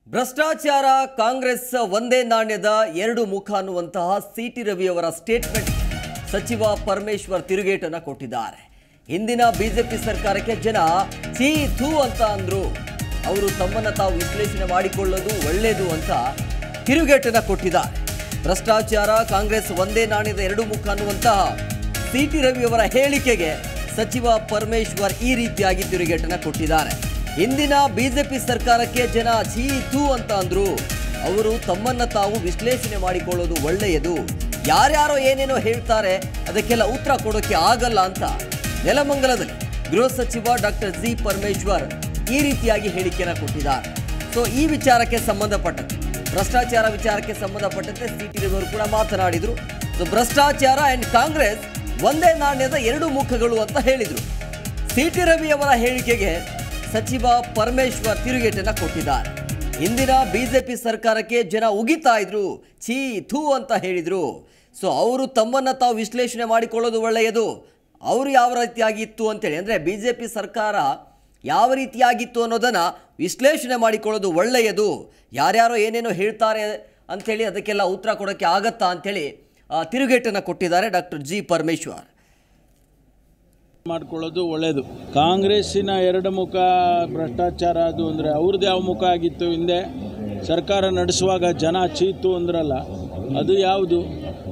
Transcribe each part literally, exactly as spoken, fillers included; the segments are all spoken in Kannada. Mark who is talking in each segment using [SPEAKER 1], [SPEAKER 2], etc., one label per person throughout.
[SPEAKER 1] ಭ್ರಷ್ಟಾಚಾರ ಕಾಂಗ್ರೆಸ್ ಒಂದೇ ನಾಣ್ಯದ ಎರಡು ಮುಖ ಅನ್ನುವಂತಹ ಸಿಟಿ ರವಿ ಅವರ ಸ್ಟೇಟ್ಮೆಂಟ್ ಸಚಿವ ಪರಮೇಶ್ವರ್ ತಿರುಗೇಟನ್ನು ಕೊಟ್ಟಿದ್ದಾರೆ. ಹಿಂದಿನ ಬಿಜೆಪಿ ಸರ್ಕಾರಕ್ಕೆ ಜನ ಛೀ ಥೂ ಅಂತ ಅಂದ್ರು, ಅವರು ತಮ್ಮನ್ನು ತಾವು ವಿಶ್ಲೇಷಣೆ ಮಾಡಿಕೊಳ್ಳೋದು ಒಳ್ಳೆಯದು ಅಂತ ತಿರುಗೇಟನ್ನು ಕೊಟ್ಟಿದ್ದಾರೆ. ಭ್ರಷ್ಟಾಚಾರ ಕಾಂಗ್ರೆಸ್ ಒಂದೇ ನಾಣ್ಯದ ಎರಡು ಮುಖ ಅನ್ನುವಂತಹ ಸಿಟಿ ರವಿ ಅವರ ಹೇಳಿಕೆಗೆ ಸಚಿವ ಪರಮೇಶ್ವರ್ ಈ ರೀತಿಯಾಗಿ ತಿರುಗೇಟನ್ನು ಕೊಟ್ಟಿದ್ದಾರೆ. ಹಿಂದಿನ ಬಿಜೆಪಿ ಸರ್ಕಾರಕ್ಕೆ ಜನ ಛೀ ಥೂ ಅಂತ ಅಂದ್ರು, ಅವರು ತಮ್ಮನ್ನ ತಾವು ವಿಶ್ಲೇಷಣೆ ಮಾಡಿಕೊಳ್ಳೋದು ಒಳ್ಳೆಯದು, ಯಾರ್ಯಾರೋ ಏನೇನೋ ಹೇಳ್ತಾರೆ ಅದಕ್ಕೆಲ್ಲ ಉತ್ತರ ಕೊಡೋಕೆ ಆಗಲ್ಲ ಅಂತ ನೆಲಮಂಗಲದಲ್ಲಿ ಗೃಹ ಸಚಿವ ಡಾಕ್ಟರ್ ಜಿ ಪರಮೇಶ್ವರ್ ಈ ರೀತಿಯಾಗಿ ಹೇಳಿಕೆಯನ್ನು ಕೊಟ್ಟಿದ್ದಾರೆ. ಸೊ ಈ ವಿಚಾರಕ್ಕೆ ಸಂಬಂಧಪಟ್ಟಂತೆ ಭ್ರಷ್ಟಾಚಾರ ವಿಚಾರಕ್ಕೆ ಸಂಬಂಧಪಟ್ಟಂತೆ ಸಿಟಿ ರವಿ ಅವರು ಕೂಡ ಮಾತನಾಡಿದ್ರು. ಸೊ ಭ್ರಷ್ಟಾಚಾರ ಅಂಡ್ ಕಾಂಗ್ರೆಸ್ ಒಂದೇ ನಾಣ್ಯದ ಎರಡು ಮುಖಗಳು ಅಂತ ಹೇಳಿದ್ರು. ಸಿಟಿ ರವಿ ಅವರ ಹೇಳಿಕೆಗೆ ಸಚಿವ ಪರಮೇಶ್ವರ್ ತಿರುಗೇಟನ್ನು ಕೊಟ್ಟಿದ್ದಾರೆ. ಹಿಂದಿನ ಬಿಜೆಪಿ ಸರ್ಕಾರಕ್ಕೆ ಜನ ಉಗಿತಾ ಇದ್ರು, ಛೀ ಥೂ ಅಂತ ಹೇಳಿದ್ರು. ಸೊ ಅವರು ತಮ್ಮನ್ನು ತಾವು ವಿಶ್ಲೇಷಣೆ ಮಾಡಿಕೊಳ್ಳೋದು ಒಳ್ಳೆಯದು, ಅವರು ಯಾವ ರೀತಿಯಾಗಿತ್ತು ಅಂತೇಳಿ, ಅಂದರೆ ಬಿ ಜೆ ಪಿ ಸರ್ಕಾರ ಯಾವ ರೀತಿಯಾಗಿತ್ತು ಅನ್ನೋದನ್ನು ವಿಶ್ಲೇಷಣೆ ಮಾಡಿಕೊಳ್ಳೋದು ಒಳ್ಳೆಯದು, ಯಾರ್ಯಾರೋ ಏನೇನೋ ಹೇಳ್ತಾರೆ ಅಂಥೇಳಿ ಅದಕ್ಕೆಲ್ಲ ಉತ್ತರ ಕೊಡೋಕ್ಕೆ ಆಗತ್ತಾ ಅಂಥೇಳಿ ತಿರುಗೇಟನ್ನು ಕೊಟ್ಟಿದ್ದಾರೆ ಡಾಕ್ಟರ್ ಜಿ ಪರಮೇಶ್ವರ್.
[SPEAKER 2] ಮಾಡ್ಕೊಳ್ಳೋದು ಒಳ್ಳೆಯದು. ಕಾಂಗ್ರೆಸ್ಸಿನ ಎರಡು ಮುಖ ಭ್ರಷ್ಟಾಚಾರ ಅದು ಅಂದರೆ ಅವ್ರದ್ದು ಯಾವ ಮುಖ ಆಗಿತ್ತು, ಹಿಂದೆ ಸರ್ಕಾರ ನಡೆಸುವಾಗ ಜನ ಚೀತು ಅಂದ್ರಲ್ಲ, ಅದು ಯಾವುದು?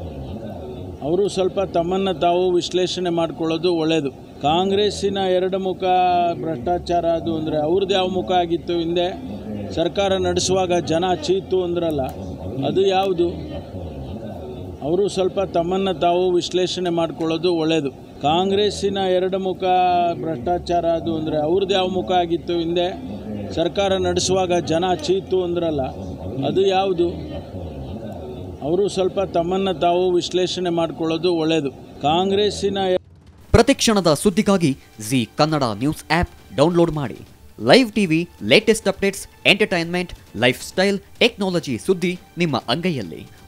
[SPEAKER 2] ಅವರು ಸ್ವಲ್ಪ ತಮ್ಮನ್ನು ತಾವು ವಿಶ್ಲೇಷಣೆ ಮಾಡ್ಕೊಳ್ಳೋದು ಒಳ್ಳೆಯದು. ಕಾಂಗ್ರೆಸ್ಸಿನ ಎರಡು ಮುಖ ಭ್ರಷ್ಟಾಚಾರ ಅದು ಅಂದರೆ ಅವ್ರದ್ದು ಯಾವ ಮುಖ ಆಗಿತ್ತು, ಹಿಂದೆ ಸರ್ಕಾರ ನಡೆಸುವಾಗ ಜನ ಚೀತು ಅಂದ್ರಲ್ಲ, ಅದು ಯಾವುದು? ಅವರು ಸ್ವಲ್ಪ ತಮ್ಮನ್ನು ತಾವು ವಿಶ್ಲೇಷಣೆ ಮಾಡ್ಕೊಳ್ಳೋದು ಒಳ್ಳೆಯದು. ಕಾಂಗ್ರೆಸ್ಸಿನ ಎರಡು ಮುಖ ಭ್ರಷ್ಟಾಚಾರ ಅದು ಅಂದರೆ ಅವ್ರದ್ದು ಯಾವ ಮುಖ ಆಗಿತ್ತು, ಹಿಂದೆ ಸರ್ಕಾರ ನಡೆಸುವಾಗ ಜನ ಚೀತು ಅಂದ್ರಲ್ಲ, ಅದು ಯಾವುದು? ಅವರು ಸ್ವಲ್ಪ ತಮ್ಮನ್ನು ತಾವು ವಿಶ್ಲೇಷಣೆ ಮಾಡ್ಕೊಳ್ಳೋದು ಒಳ್ಳೆಯದು. ಕಾಂಗ್ರೆಸ್ಸಿನ
[SPEAKER 3] ಪ್ರತಿಕ್ಷಣದ ಸುದ್ದಿಗಾಗಿ Zee Kannada news app download ಮಾಡಿ. Live TV, latest updates, entertainment, lifestyle, technology ಸುದ್ದಿ ನಿಮ್ಮ ಅಂಗೈಯಲ್ಲಿ.